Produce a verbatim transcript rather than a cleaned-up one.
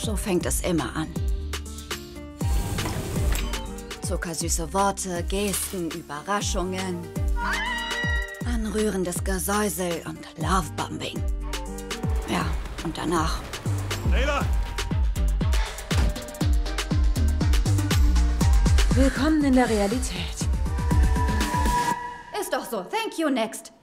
So fängt es immer an. Zuckersüße Worte, Gesten, Überraschungen, anrührendes Gesäusel und Lovebombing. Ja, und danach... Layla! Willkommen in der Realität. Ist doch so. Thank you, next.